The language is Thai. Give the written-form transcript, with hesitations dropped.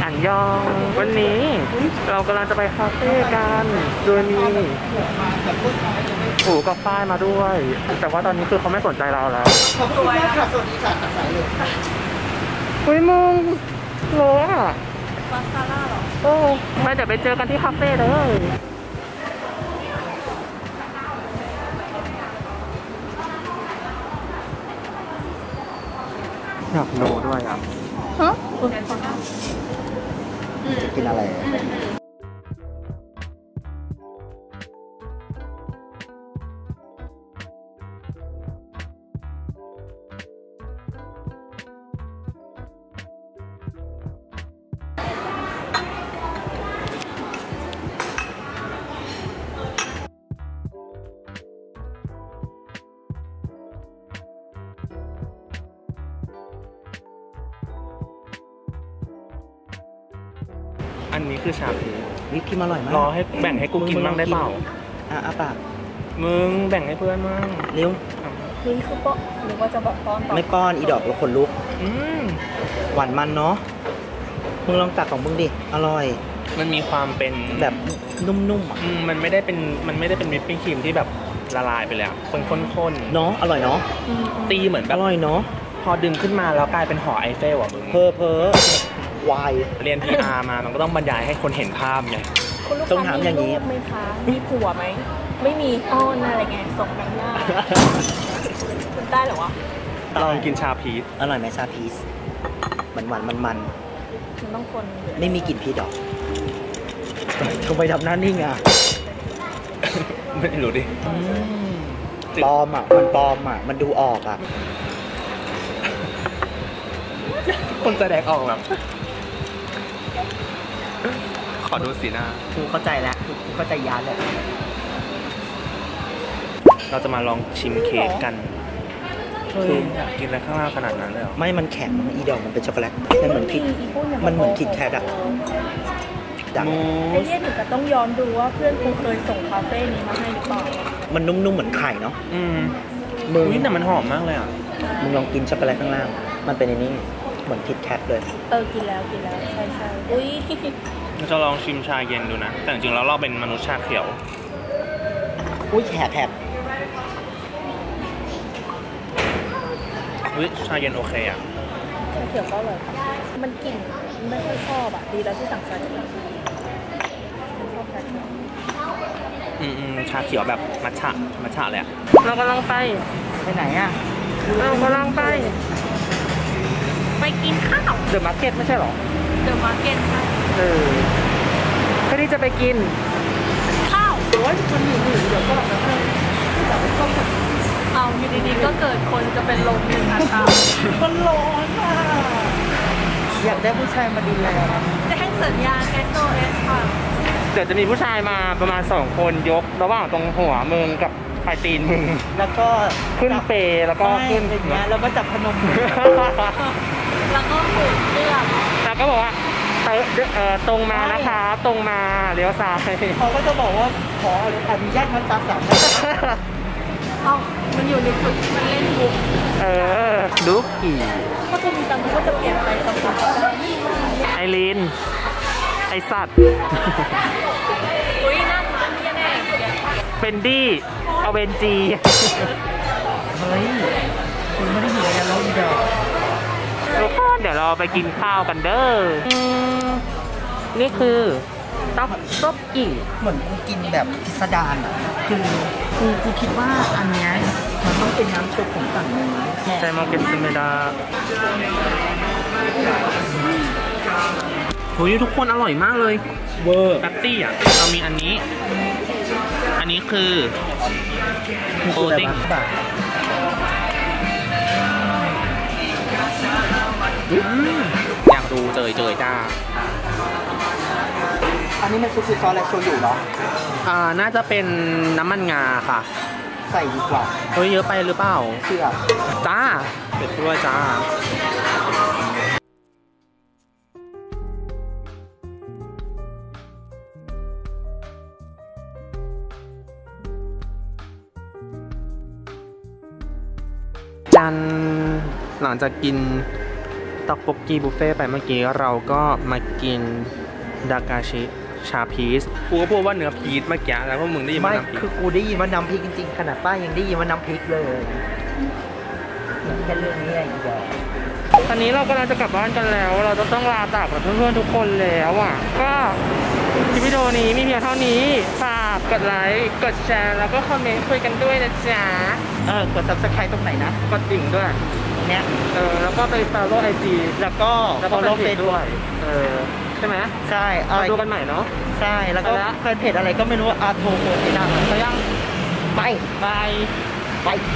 อันยองวันนี้เรากำลังจะไปคาเฟ่กันโดยมีปู่กับฝ้ายมาด้วย แต่ว่าตอนนี้คือเขาไม่สนใจเราแล้วขอบคุณมากค่ะสวัสดีค่ะสายเลยเฮ้ยมึงโลอ่ะมาสคาร่าหรอโอ้ไม่เดี๋ยวไปเจอกันที่คาเฟ่เลยอยากโลด้วยอ่ะฮะกินอะไรอันนี้คือชาพีวิปครีมอร่อยมากรอให้แบ่งให้กูกินบ้างได้เปล่าอ้าปากมึงแบ่งให้เพื่อนมั่งเร็วนี่คือป้อนหรือว่าจะแบบป้อนต่อไม่ป้อนอีดอกเราขนลุกหวานมันเนาะมึงลองตักของมึงดิอร่อยมันมีความเป็นแบบนุ่มๆอ่ะมันไม่ได้เป็นวิปปิ้งครีมที่แบบละลายไปแล้วข้นเนาะอร่อยเนาะตีเหมือนแบบอร่อยเนาะพอดึงขึ้นมาแล้วกลายเป็นหอไอเฟลอ่ะมึงเพอวายเรียน PR มามันก็ต้องบรรยายให้คนเห็นภาพไงต้องถามอย่างนี้ไหมคะมีผัวไหมไม่มีอ้อนอะไรไงส่งกันหน้าคุณได้หรอวะลองกินชาพีชอร่อยไหมชาพีชมันมันต้องคนไม่มีกลิ่นพีชหรอทำไมทำหน้านิ่งอ่ะไม่รู้ดิปลอมอ่ะมันปลอมอ่ะมันดูออกอ่ะคนแสดงออกแบบขอดูสีหน้ากูเข้าใจแล้วกูเข้าใจยานเลยเราจะมาลองชิมเค้กกันคืออยากกินอะไรข้างล่างขนาดนั้นเลยเหรอไม่มันแข็งอีดอกมันเป็นช็อกโกแลตมันเหมือนคิดแคทอะไอ้เนี่ยถึงจะต้องย้อนดูว่าเพื่อนกูเคยส่งคาเฟ่นี้มาให้หรือเปล่ามันนุ่มๆเหมือนไข่เนาะมึงแต่มันหอมมากเลยอ่ะมึงลองกินช็อกโกแลตข้างล่างมันเป็นในนี้เหมือนคิดแคทเลยกินแล้วใช่อุ้ยจะลองชิมชาเย็นดูนะแต่จริงๆแล้วเราเป็นมนุษย์ชาเขียวอุ้ยแคบชาเย็นโอเคอ่ะชาเขียวก็อร่อยมันกลิ่นไม่ค่อยชอบอ่ะดีแล้วที่สั่งชาเขียวชอบชาเขียวชาเขียวแบบมัทฉะเลยอ่ะเรากำลังไปไหนอ่ะเรากำลังไปกินข้าวเดอะมาร์เก็ตไม่ใช่หรอเดอะมาร์เก็ตใช่เพื่อที่จะไปกินข้าวโอ้ยมันอยู่เดี๋ยวก็หลับแล้วแต่ไม่ต้องเอาอยู่ดีๆก็เกิดคนจะเป็นลมหนึ่งอัตรามันร้อนอ่ะอยากได้ผู้ชายมาดูแลจะให้สัญญาณ SOS ค่ะเดี๋ยวจะมีผู้ชายมาประมาณ2 คนยกระหว่างตรงหัวมึงกับปลายตีนมึงแล้วก็ขึ้นเปแล้วก็ขึ้นอย่างเงี้ยแล้วก็จับพนมแล้วก็ผูกเชือกแล้วก็บอกว่าตรงมานะคะตรงมาเลี้ยวซ้ายเขาก็จะบอกว่าขออนุญาตมันตาสับมันอยู่ในจุดมันเล่นบุกดูกี่ถ้าคุณมีตังค์ก็จะเปลี่ยนไปสักพักไอรีนไอสัตว์อุ้ยน่ารักแน่เป็นดี้เอาเวนจีเฮ้ยคุณไม่ได้อยู่ในเราอีกทุกคนเดี๋ยวเราไปกินข้าวกันเด้อนี่คือต๊อกกี่เหมือนกูกินแบบพิสดารอ่ะคือกูคิดว่าอันนี้มันต้องเป็นน้ำซุปของฝั่งนึงใช่มาเก็ตซึเมดาโหยทุกคนอร่อยมากเลยเวอร์แป๊บตี้อ่ะเรามีอันนี้คือโอติ้งอยากดูเจยจ้าอันนี้มันซุปซอสและโชยุเนาะน่าจะเป็นน้ำมันงาค่ะใส่ดีกว่าเฮ้ยเยอะไปหรือเปล่าเชื่อจ้าเป็ดด้วยจ้าจันหลังจากกินต็อกโบกีบุฟเฟ่ไปเมื่อกี้เราก็มากินดากาชิชาพีซกูก็พูดว่าเนื้อพีซเมื่อกี้แล้วพวกมึงได้ยินว่าไม่น้ำพีคือซกูได้ยินว่าน้ำพริกจริงๆขนาดป้ายังได้ยินว่าน้ำพริกเลยแค่เรื่องนี้อีกแล้วตอนนี้เรากำลังจะกลับบ้านกันแล้ว เราจะต้องลาจากเพื่อนๆทุกคนแล้วอ่ะก็คลิปวิดีโอนี้มีเพียงเท่านี้ฝากกดไลค์กดแชร์แล้วก็คอมเมนต์คุยกันด้วยนะจ๊ะกด subscribe ตรงไหนนะกดดิ่งด้วยเนี้ยแล้วก็ไป follow IG แล้วก็ follow follow Facebook Facebook ด้วยใช่ไหมใช่อะไรมาดูกันใหม่เนาะใช่แล้วก็ไปละแฟนเพจอะไรก็ไม่รู้อาโทโคตินาเขายังไปบายไป